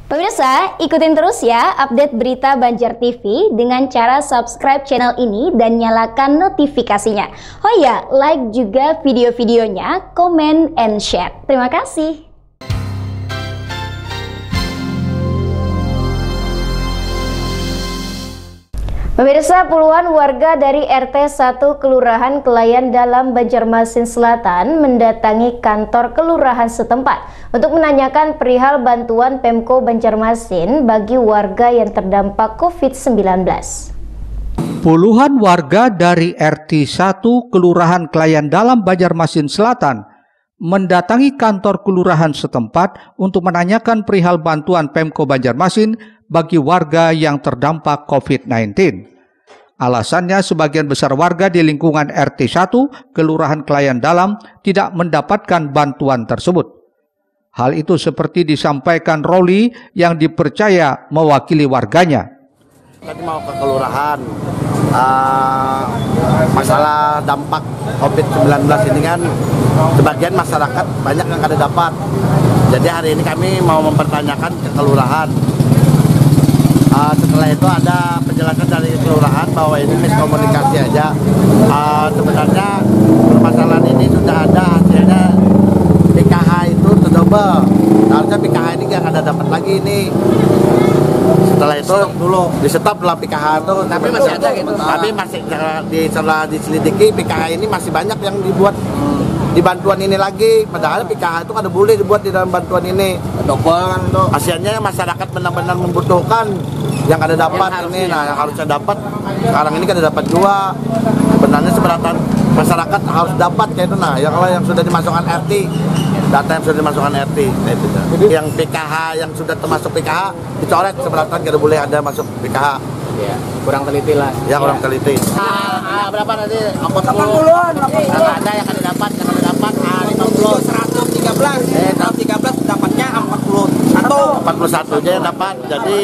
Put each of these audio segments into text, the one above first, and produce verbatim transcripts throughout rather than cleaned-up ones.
Pemirsa, ikutin terus ya update berita Banjar T V dengan cara subscribe channel ini dan nyalakan notifikasinya. Oh ya, like juga video-videonya, comment and share. Terima kasih. Pemirsa, puluhan warga dari R T satu Kelurahan Kelayan Dalam Banjarmasin Selatan mendatangi kantor kelurahan setempat untuk menanyakan perihal bantuan Pemko Banjarmasin bagi warga yang terdampak COVID sembilan belas. Puluhan warga dari R T satu Kelurahan Kelayan Dalam Banjarmasin Selatan mendatangi kantor kelurahan setempat untuk menanyakan perihal bantuan Pemko Banjarmasin bagi warga yang terdampak COVID sembilan belas. Alasannya sebagian besar warga di lingkungan R T satu Kelurahan Kelayan Dalam tidak mendapatkan bantuan tersebut. Hal itu seperti disampaikan Roli yang dipercaya mewakili warganya. Tadi mau ke kelurahan, uh, masalah dampak COVID sembilan belas ini kan sebagian masyarakat banyak yang kada dapat. Jadi hari ini kami mau mempertanyakan ke kelurahan. Uh, setelah itu ada penjelasan dari kelurahan bahwa ini miskomunikasi aja. Uh, sebenarnya permasalahan ini sudah ada hasilnya, P K H itu double. Harusnya P K H ini nggak ada dapat lagi ini. Setelah itu stop dulu, di stop lah P K H itu. Tapi masih ada gitu. Tapi masih di, setelah diselidiki P K H ini masih banyak yang dibuat di bantuan ini lagi. Padahal P K H itu kada boleh dibuat di dalam bantuan ini. Double itu. Kasiannya masyarakat benar-benar membutuhkan yang kada dapat yang ini. Nah, yang harusnya dapat sekarang ini kada dapat juga. Sebenarnya seberatan masyarakat harus dapat kayak itu. Nah, yang kalau yang sudah dimasukkan R T, data yang sudah dimasukkan R T, nah itu. Yang P K H yang sudah termasuk P K H dicoret seberatan kada boleh ada masuk P K H. Ya, kurang teliti lah. Ya, kurang teliti. Ah, ah, berapa nanti? empat puluh. Yang ada yang kada dapat, yang kada dapat ah, lima puluh. seratus tiga belas. Eh, seratus tiga belas dapatnya empat puluh satu. empat puluh satu aja yang dapat. Jadi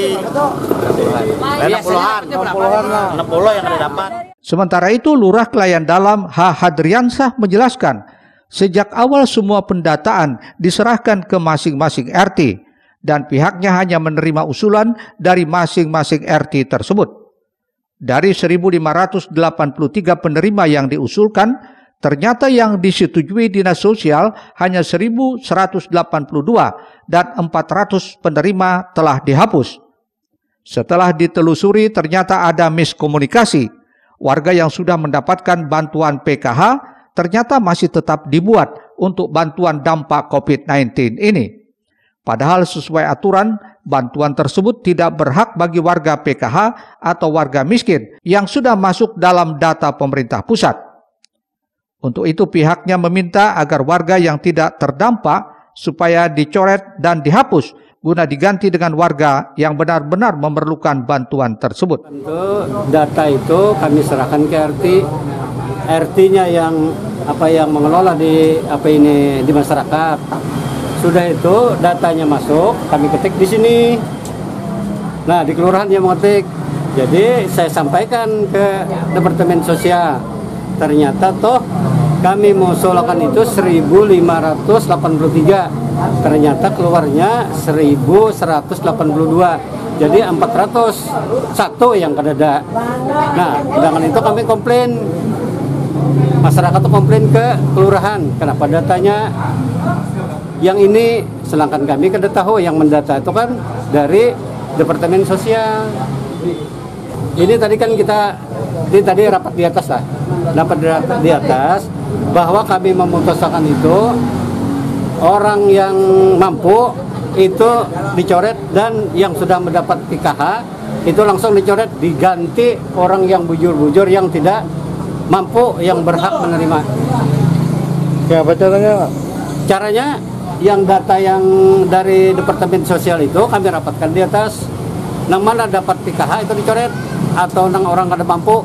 enam puluhan. enam puluh yang kada dapat. Sementara itu, Lurah Kelayan Dalam H. Hadriansah menjelaskan, sejak awal semua pendataan diserahkan ke masing-masing R T dan pihaknya hanya menerima usulan dari masing-masing R T tersebut. Dari seribu lima ratus delapan puluh tiga penerima yang diusulkan, ternyata yang disetujui Dinas Sosial hanya seribu seratus delapan puluh dua dan empat ratus penerima telah dihapus. Setelah ditelusuri ternyata ada miskomunikasi. Warga yang sudah mendapatkan bantuan P K H ternyata masih tetap dibuat untuk bantuan dampak COVID sembilan belas ini. Padahal sesuai aturan, bantuan tersebut tidak berhak bagi warga P K H atau warga miskin yang sudah masuk dalam data pemerintah pusat. Untuk itu pihaknya meminta agar warga yang tidak terdampak supaya dicoret dan dihapus guna diganti dengan warga yang benar-benar memerlukan bantuan tersebut. Untuk data itu kami serahkan ke R T. R T-nya yang apa yang mengelola di apa ini di masyarakat. Sudah itu datanya masuk, kami ketik di sini. Nah, di kelurahan yang mengetik. Jadi saya sampaikan ke Departemen Sosial. Ternyata toh kami mengusulkan itu seribu lima ratus delapan puluh tiga. Ternyata keluarnya seribu seratus delapan puluh dua. Jadi empat ratus satu yang kadada. Nah, dengan itu kami komplain. Masyarakat itu komplain ke kelurahan. Kenapa datanya yang ini, sedangkan kami kada tahu yang mendata itu kan dari Departemen Sosial. Ini tadi kan kita ini tadi rapat di atas lah. Dapat di atas bahwa kami memutuskan itu orang yang mampu itu dicoret dan yang sudah mendapat P K H itu langsung dicoret, diganti orang yang bujur-bujur yang tidak mampu yang berhak menerima. Ya, apa caranya? Caranya yang data yang dari Departemen Sosial itu kami rapatkan di atas. Nang mana dapat P K H itu dicoret atau nang orang kada mampu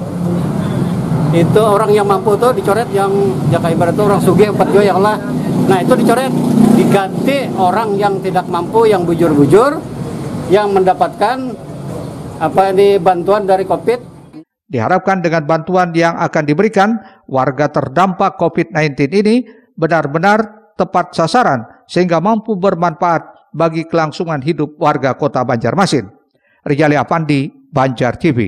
itu orang yang mampu itu dicoret, yang jaka ibarat itu orang sugih empat jo yang lah. Nah, itu dicoret, diganti orang yang tidak mampu, yang bujur-bujur, yang mendapatkan apa ini bantuan dari COVID. Diharapkan dengan bantuan yang akan diberikan, warga terdampak COVID sembilan belas ini benar-benar tepat sasaran sehingga mampu bermanfaat bagi kelangsungan hidup warga Kota Banjarmasin. Rijali Apandi, Banjar T V.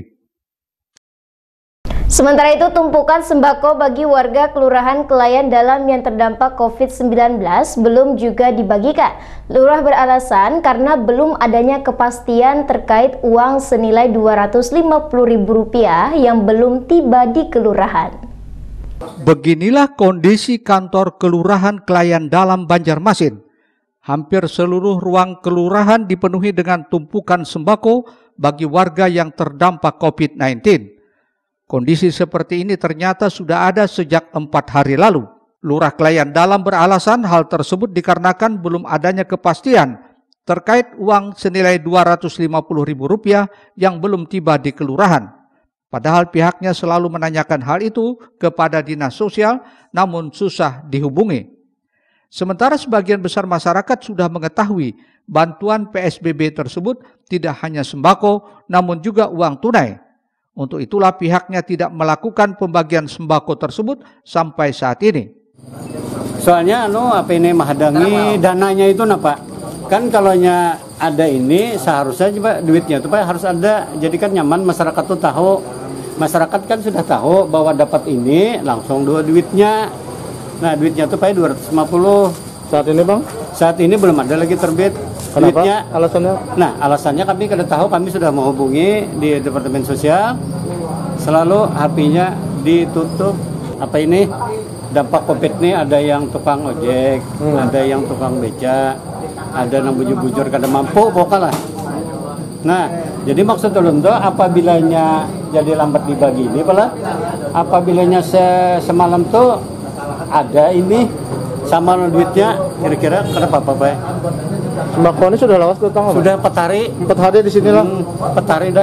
Sementara itu, tumpukan sembako bagi warga Kelurahan Kelayan Dalam yang terdampak COVID sembilan belas belum juga dibagikan. Lurah beralasan karena belum adanya kepastian terkait uang senilai dua ratus lima puluh ribu rupiah yang belum tiba di kelurahan. Beginilah kondisi kantor Kelurahan Kelayan Dalam Banjarmasin. Hampir seluruh ruang kelurahan dipenuhi dengan tumpukan sembako bagi warga yang terdampak COVID sembilan belas. Kondisi seperti ini ternyata sudah ada sejak empat hari lalu. Lurah Kelayan Dalam beralasan hal tersebut dikarenakan belum adanya kepastian terkait uang senilai dua ratus lima puluh ribu rupiah yang belum tiba di kelurahan. Padahal pihaknya selalu menanyakan hal itu kepada dinas sosial, namun susah dihubungi. Sementara sebagian besar masyarakat sudah mengetahui bantuan P S B B tersebut tidak hanya sembako, namun juga uang tunai. Untuk itulah pihaknya tidak melakukan pembagian sembako tersebut sampai saat ini. Soalnya anu apa ini menghadangi dananya itu nah Pak. Kan kalau ada ini seharusnya juga duitnya itu Pak harus ada. Jadi kan nyaman masyarakat tuh tahu. Masyarakat kan sudah tahu bahwa dapat ini langsung dua duitnya. Nah duitnya tuh Pak dua ratus lima puluh. Saat ini Bang? Saat ini belum ada lagi terbit. Kenapa? Duitnya, Alasannya? Nah alasannya kami kada tahu, kami sudah menghubungi di Departemen Sosial. Selalu H P-nya ditutup. Apa ini? Dampak COVID ini ada yang tukang ojek, hmm. ada yang tukang beca, ada yang bujur-bujur kada mampu pokoknya. Nah, jadi maksud ulun tuh apabilanya jadi lambat dibagi ini pala, apabilanya se semalam tuh ada ini sama duitnya kira-kira kenapa apa Pak? Sembako ini sudah lawas datang apa? Sudah empat hari. Empat hari di sini lah. Hmm, empat hari dah.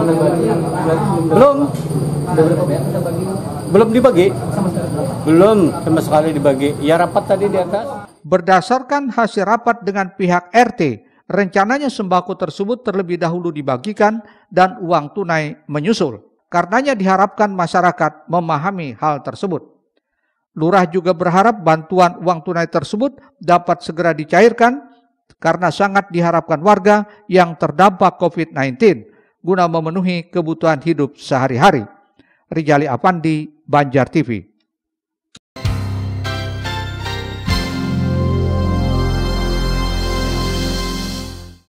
Belum. Belum dibagi. Belum sama sekali dibagi. Ya rapat tadi di atas. Berdasarkan hasil rapat dengan pihak R T, rencananya sembako tersebut terlebih dahulu dibagikan dan uang tunai menyusul. Karenanya diharapkan masyarakat memahami hal tersebut. Lurah juga berharap bantuan uang tunai tersebut dapat segera dicairkan karena sangat diharapkan warga yang terdampak COVID sembilan belas guna memenuhi kebutuhan hidup sehari-hari. Rijali Apandi, Banjar T V.